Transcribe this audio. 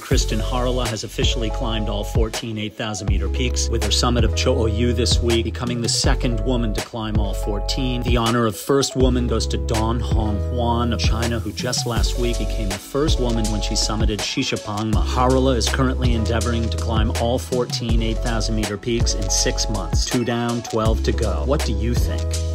Kristin Harila has officially climbed all 14 8,000-meter peaks, with her summit of Cho Oyu this week, becoming the second woman to climb all 14. The honor of first woman goes to Juan of China, who just last week became the first woman when she summited Shishapangma. Harila is currently endeavoring to climb all 14 8,000-meter peaks in 6 months. 2 down, 12 to go. What do you think?